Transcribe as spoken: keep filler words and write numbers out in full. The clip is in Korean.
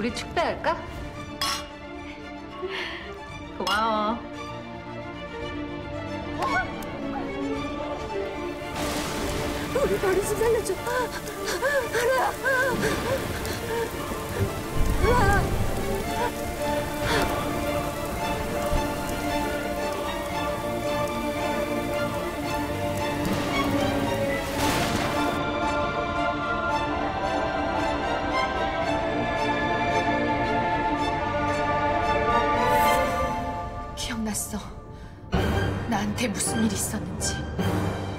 우리 축배할까? 고마워. 우리 버리 좀 살려줘. 하나야. 하나야. 기억났어. 나한테 무슨 일이 있었는지.